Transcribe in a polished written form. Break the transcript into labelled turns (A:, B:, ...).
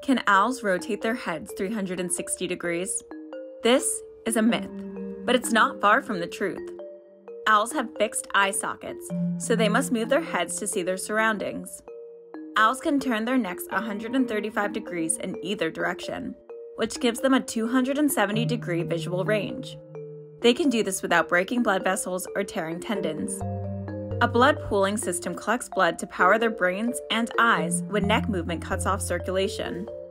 A: Can owls rotate their heads 360 degrees? This is a myth, but it's not far from the truth. Owls have fixed eye sockets, so they must move their heads to see their surroundings. Owls can turn their necks 135 degrees in either direction, which gives them a 270-degree visual range. They can do this without breaking blood vessels or tearing tendons. A blood pooling system collects blood to power their brains and eyes when neck movement cuts off circulation.